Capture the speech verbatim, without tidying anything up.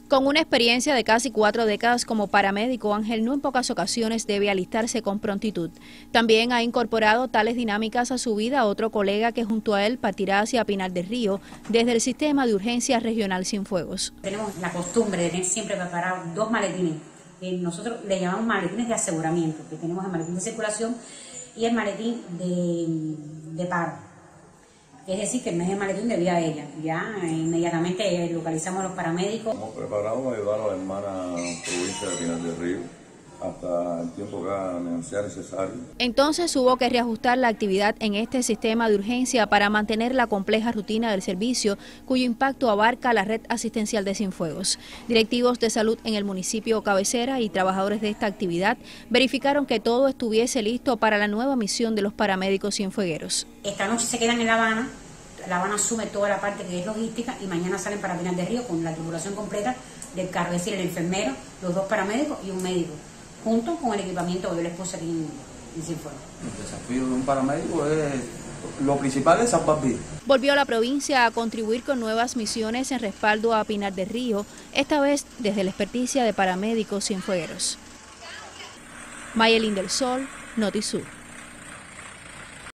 Con una experiencia de casi cuatro décadas como paramédico, Ángel no en pocas ocasiones debe alistarse con prontitud. También ha incorporado tales dinámicas a su vida otro colega que junto a él partirá hacia Pinar del Río desde el sistema de urgencia regional Cienfuegos. Tenemos la costumbre de tener siempre preparados dos maletines. Nosotros le llamamos maletines de aseguramiento, que tenemos el maletín de circulación y el maletín de, de paro. Es decir, que en vez del maletín de vía aérea, ya inmediatamente localizamos a los paramédicos. Estamos preparados a ayudar a la hermana provincia de Pinar del Río hasta el tiempo que sea necesario. Entonces hubo que reajustar la actividad en este sistema de urgencia para mantener la compleja rutina del servicio, cuyo impacto abarca la red asistencial de Cienfuegos. Directivos de salud en el municipio cabecera y trabajadores de esta actividad verificaron que todo estuviese listo para la nueva misión de los paramédicos cienfuegueros. Esta noche se quedan en La Habana. La Habana asume toda la parte que es logística y mañana salen para Pinar del Río con la tripulación completa del carro, es decir, el enfermero, los dos paramédicos y un médico, junto con el equipamiento que yo les puse aquí en, en Cienfuegos. El desafío de un paramédico es, lo principal es salvar vidas. Volvió a la provincia a contribuir con nuevas misiones en respaldo a Pinar del Río, esta vez desde la experticia de paramédicos cienfuegueros. Mayelín del Sol, Notisur.